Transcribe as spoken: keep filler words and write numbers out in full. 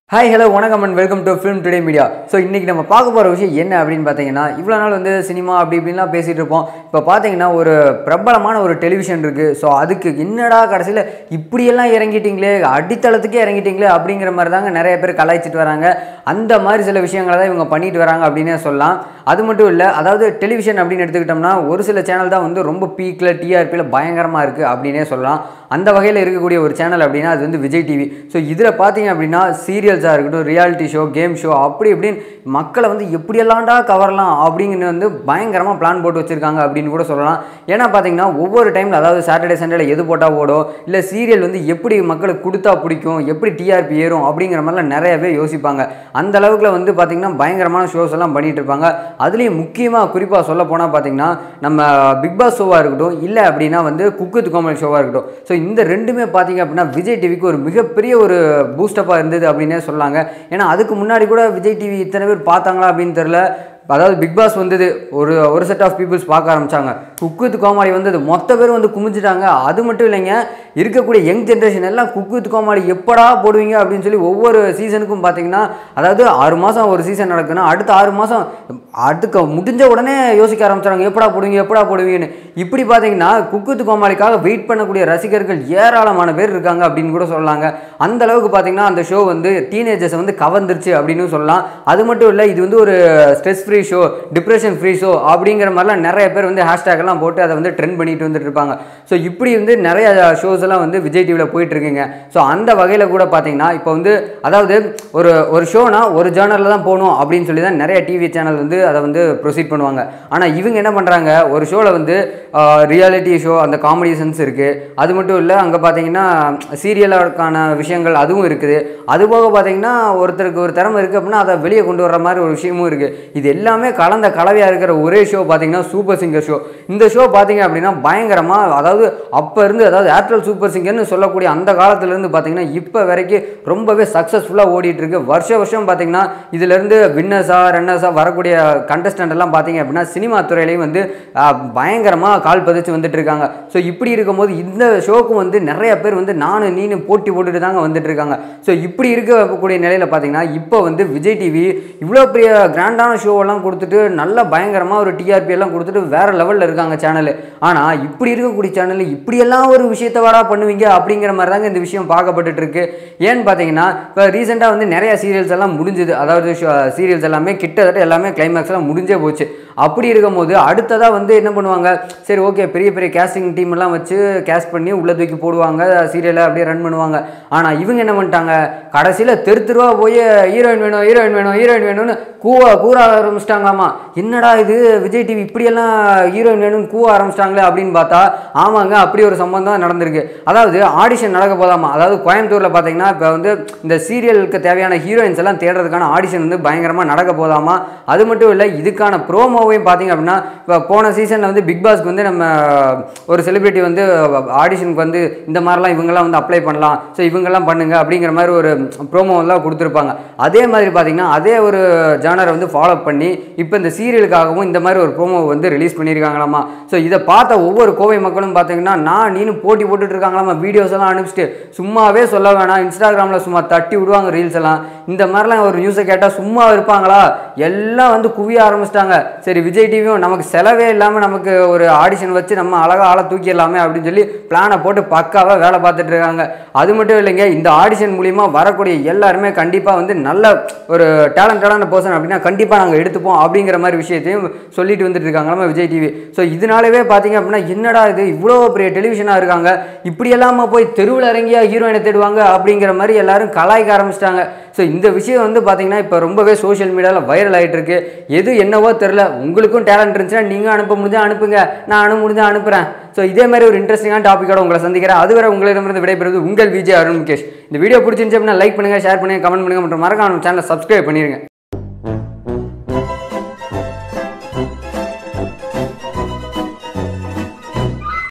Hi, hello, வணக்கம் and welcome to Film Today Media. So இன்னைக்கு நம்ம பார்க்க போற விஷயம் என்ன அப்படினு பாத்தீங்கன்னா இவ்வளவு நாள் வந்து சினிமா அப்படி இப்படிலாம் பேசிட்டு இருப்போம். இப்போ பாத்தீங்கன்னா ஒரு பிரபலமான ஒரு டெலிவிஷன் இருக்கு. சோ அதுக்கு என்னடா கடைசில இப்படி எல்லாம் இறங்கிட்டீங்களே அடித்தளத்துக்கே இறங்கிட்டீங்களே அப்படிங்கிற மாதிரி தாங்க நிறைய பேர் கலாய்ச்சிட்டு வராங்க. அந்த மாதிரி சில விஷயங்களை தான் இவங்க பண்ணிட்டு வராங்க அப்படினே சொல்லலாம். அது மட்டும் இல்ல அதாவது டெலிவிஷன் அப்படினு எடுத்துக்கிட்டோம்னா ஒரு சில சேனல் தான் வந்து ரொம்ப பீக்ல டிஆர்பில பயங்கரமா இருக்கு அப்படினே சொல்லலாம். அந்த வகையில இருக்கக்கூடிய ஒரு சேனல் அப்படினா அது வந்து விஜய் டிவி. சோ இதுல பாத்தீங்க அப்படினா சீரியல்ஸா இருக்கட்டும் ரியாலிட்டி ஷோ கேம் ஷோ அப்படி இப்படின்னு மக்களை வந்து எப்படி எல்லாம்டா கவரலாம் அப்படிங்கிறது வந்து பயங்கரமா பிளான் போட்டு வச்சிருக்காங்க அப்படின்னு கூட சொல்லலாம். ஏன்னா பாத்தீங்கன்னா ஒவ்வொரு டைம்ல அதாவது சாட்டர்டே சண்டேல எது போட்டா ஓடும் இல்ல சீரியல் வந்து எப்படி மக்களுக்கு கொடுத்தா பிடிக்கும் எப்படி டிஆர்பி ஏறும் அப்படிங்கிற மாதிரிலாம் நிறையவே யோசிப்பாங்க. அந்த அளவுக்குல வந்து பாத்தீங்கன்னா பயங்கரமான ஷோஸ் எல்லாம் பண்ணிட்டு இருப்பாங்க. அதுலயும் முக்கியமா குறிப்பா சொல்ல போனா பாத்தீங்கன்னா நம்ம பிக் பாஸ் ஷோவா இருக்கட்டும் இல்ல அப்படின்னா வந்து குக் வித் கோமாளி ஷோவா இருக்கட்டும். ஸோ இந்த ரெண்டுமே பார்த்தீங்க அப்படின்னா விஜய் டிவிக்கு ஒரு மிகப்பெரிய ஒரு பூஸ்டப்பாக இருந்தது அப்படின்னே சொல்லாங்க. ஏன்னா அதுக்கு முன்னாடி கூட விஜய் டிவி இத்தனை பேர் பார்த்தாங்களா அப்படின்னு தெரியல. அதாவது பிக் பாஸ் வந்தது ஒரு ஒரு செட் ஆஃப் பீப்புள்ஸ் பார்க்க ஆரம்பிச்சாங்க. குக் வித் கோமாளி வந்தது மொத்த பேர் வந்து குமிஞ்சிட்டாங்க. அது மட்டும் இல்லைங்க இருக்கக்கூடிய யங் ஜென்ரேஷன் எல்லாம் குக் வித் கோமாளி எப்படா போடுவீங்க அப்படின்னு சொல்லி ஒவ்வொரு சீசனுக்கும் பார்த்தீங்கன்னா அதாவது ஆறு மாதம் ஒரு சீசன் நடக்குதுன்னா அடுத்த ஆறு மாதம் அடுத்த முடிஞ்ச உடனே யோசிக்க ஆரம்பிச்சாங்க எப்படா போடுவீங்க எப்படா போடுவீங்கன்னு. இப்படி பார்த்தீங்கன்னா குக் வித் கோமாளிக்காக வெயிட் பண்ணக்கூடிய ரசிகர்கள் ஏராளமான பேர் இருக்காங்க அப்படின்னு கூட சொல்லலாங்க. அந்த அளவுக்கு பார்த்தீங்கன்னா அந்த ஷோ வந்து டீனேஜர்ஸை வந்து கவர்ந்துருச்சு அப்படின்னு சொல்லலாம். அது மட்டும் இல்லை இது வந்து ஒரு stress free show depression free show அப்படிங்கிற மாதிரிலாம் நிறைய பேர் வந்து ஹேஷ்டேக் எல்லாம் போட்டு அதை வந்து ட்ரெண்ட் பண்ணிட்டு வந்துட்டு இருப்பாங்க. ஸோ இப்படி வந்து நிறைய ஷோஸ் எல்லாம் வந்து விஜய் டிவியில் போயிட்டு இருக்குங்க. ஸோ அந்த வகையில் கூட பார்த்தீங்கன்னா இப்போ வந்து அதாவது ஒரு ஒரு ஷோனா ஒரு ஜேர்னலில் தான் போகணும் அப்படின்னு சொல்லி தான் நிறைய டிவி சேனல் வந்து அதை வந்து ப்ரொசீட் பண்ணுவாங்க. ஆனால் இவங்க என்ன பண்ணுறாங்க ஒரு ஷோவில் வந்து ரியாலிட்டி ஷோ அந்த காமெடி சென்ஸ் இருக்குது. அது மட்டும் இல்லை அங்கே பார்த்தீங்கன்னா சீரியலுக்கான விஷயங்கள் அதுவும் இருக்குது. அதுபோக பார்த்தீங்கன்னா ஒருத்தருக்கு ஒரு திறமை இருக்குது அப்படின்னா அதை வெளியே கொண்டு வர்ற மாதிரி ஒரு விஷயமும் இருக்குது. இது எல்லாமே கலந்த கலவையாக இருக்கிற ஒரே ஷோ பார்த்தீங்கன்னா சூப்பர் சிங்கர் ஷோ. இந்த ஷோ பார்த்தீங்க அப்படின்னா பயங்கரமாக அதாவது அப்போ இருந்து அதாவது ஏர்டெல் சூப்பர் சிங்கர்னு சொல்லக்கூடிய அந்த காலத்துலேருந்து பார்த்தீங்கன்னா இப்போ வரைக்கும் ரொம்பவே சக்ஸஸ்ஃபுல்லாக ஓடிட்டு இருக்கு. வருஷ வருஷம் பார்த்தீங்கன்னா இதுலேருந்து வின்னர்ஸாக ரன்னர்ஸாக வரக்கூடிய கண்டஸ்டன்ட் எல்லாம் பார்த்தீங்க அப்படின்னா சினிமா துறையிலையும் வந்து பயங்கரமாக கால் பதிச்சு வந்துட்டு இருக்காங்க. ஸோ இப்படி இருக்கும்போது இந்த ஷோக்கும் வந்து நிறைய பேர் வந்து நானும் நீனு போட்டி போட்டுட்டு தாங்க வந்துட்டு இருக்காங்க. ஸோ இப்படி இருக்கக்கூடிய நிலையில் பார்த்தீங்கன்னா இப்போ வந்து விஜய் டிவி இவ்வளோ பெரிய கிராண்டான ஷோவெல்லாம் கொடுத்துட்டு நல்ல பயங்கரமாக ஒரு டிஆர்பி எல்லாம் கொடுத்துட்டு வேற லெவலில் இருக்காங்க சேனல். ஆனால் இப்படி இருக்கக்கூடிய சேனல் இப்படியெல்லாம் ஒரு விஷயத்தை வாடா பண்ணுவீங்க அப்படிங்கிற மாதிரி தாங்க இந்த விஷயம் பார்க்கப்பட்டு இருக்கு. ஏன்னு பார்த்தீங்கன்னா இப்போ ரீசெண்டாக வந்து நிறைய சீரியல்ஸ் எல்லாம் முடிஞ்சுது. அதாவது சீரியல்ஸ் எல்லாமே கிட்டத்தட்ட எல்லாமே கிளைமேக்ஸ் எல்லாம் முடிஞ்சே போச்சு. அப்படி இருக்கும்போது அடுத்ததாக வந்து என்ன பண்ணுவாங்க சரி ஓகே பெரிய பெரிய கேஸ்டிங் டீம் எல்லாம் வச்சு கேஸ்ட் பண்ணி உள்ள தூக்கி போடுவாங்க சீரியலை அப்படியே ரன் பண்ணுவாங்க. ஆனால் இவங்க என்ன பண்ணிட்டாங்க கடைசியில் தெரு தெருவா போய் ஹீரோயின் வேணும் ஹீரோயின் வேணும் ஹீரோயின் வேணும்னு கூவா கூற ஆரம்பிச்சிட்டாங்களாமா. என்னடா இது விஜய் டிவி இப்படியெல்லாம் ஹீரோயின் வேணும்னு கூவ ஆரம்பிச்சிட்டாங்களே அப்படின்னு பார்த்தா ஆமாங்க அப்படி ஒரு சம்பந்தம் நடந்திருக்கு. அதாவது ஆடிஷன் நடக்க போதாமா. அதாவது கோயம்புத்தூரில் பார்த்தீங்கன்னா இப்போ வந்து இந்த சீரியலுக்கு தேவையான ஹீரோயின்ஸ் எல்லாம் தேடுறதுக்கான ஆடிஷன் வந்து பயங்கரமாக நடக்க போதாமா. அது மட்டும் இல்லை இதுக்கான ப்ரோமோவையும் பார்த்தீங்க அப்படின்னா இப்போ போன சீசனில் வந்து பிக் பாஸ்க்கு வந்து நம்ம ஒரு செலிபிரிட்டி வந்து ஆடிஷனுக்கு வந்து இந்த மாதிரிலாம் இவங்கெல்லாம் வந்து அப்ளை பண்ணலாம் ஸோ இவங்கெல்லாம் பண்ணுங்க அப்படிங்கிற மாதிரி ஒரு ப்ரோமோவெல்லாம் கொடுத்துருப்பாங்க. அதே மாதிரி பார்த்தீங்கன்னா அதே ஒரு ஜானரை வந்து ஃபாலோ பண்ணி இப்போ இந்த சீரியலுக்காகவும் இந்த மாதிரி ஒரு ப்ரோமோ வந்து ரிலீஸ் பண்ணியிருக்காங்களாமா. ஸோ இதை பார்த்த ஒவ்வொரு கோவை மக்களும் பார்த்தீங்கன்னா நான் நீனு போட்டி போட்டுட்டு இருக்காங்களாமா. வீடியோஸ் எல்லாம் அனுப்பிச்சிட்டு சும்மாவே சொல்ல வேணாம் இன்ஸ்டாகிராமில் சும்மா தட்டி விடுவாங்க ரீல்ஸ் எல்லாம். இந்த மாதிரிலாம் ஒரு நியூஸை கேட்டால் சும்மா இருப்பாங்களா எல்லாம் வந்து குவிய ஆரம்பிச்சிட்டாங்க. சரி விஜய் டிவியும் நமக்கு செலவே இல்லாமல் நமக்கு ஒரு ஆடிஷன் வச்சு நம்ம அழகாக ஆளை தூக்கிடலாமே அப்படின்னு சொல்லி பிளானை போட்டு பக்காவாக வேலை பார்த்துட்டு இருக்காங்க. அது மட்டும் இல்லைங்க இந்த ஆடிஷன் மூலிமா வரக்கூடிய எல்லாருமே கண்டிப்பாக வந்து நல்ல ஒரு டேலண்டடான பர்சன் அப்படின்னா கண்டிப்பாக நாங்கள் எடுத்துப்போம் அப்படிங்கிற மாதிரி விஷயத்தையும் சொல்லிட்டு வந்துட்டு இருக்காங்களாமா விஜய் டிவி. ஸோ இதனாலவே பார்த்தீங்க அப்படின்னா என்னடா இது இவ்வளோ பெரிய டெலிவிஷனாக இருக்காங்க இப்படி எல்லாம போய் தெருவில் இறங்கியா ஹீரோயினை தேடுவாங்க அப்படிங்கிற மாதிரி எல்லாரும் கலாய்க்க ஆரம்பிச்சிட்டாங்க. ஸோ இந்த விஷயம் வந்து பார்த்தீங்கன்னா இப்போ ரொம்பவே சோஷியல் மீடியாவில் வைரல் ஆகிட்டு இருக்கு. எது என்னவோ தெரில உங்களுக்கும் டேலண்ட் இருந்துச்சுன்னா நீங்கள் அனுப்ப முடிஞ்சா அனுப்புங்க நான் அனுப்ப முடிஞ்சா அனுப்புகிறேன். ஸோ இதே மாதிரி ஒரு இன்ட்ரெஸ்டிங்கான டாப்பிக்கோட உங்களை சந்திக்கிறேன். அதுவரை உங்களிடமிருந்து விடைபெறுவது உங்கள் விஜய் அருண் முகேஷ். இந்த வீடியோ பிடிச்சிருந்துச்சு அப்படின்னா லைக் பண்ணுங்கள் ஷேர் பண்ணுங்கள் கமெண்ட் பண்ணுங்கள் மற்றும் மறக்காம சேனலை சப்ஸ்கிரைப் பண்ணிடுங்க.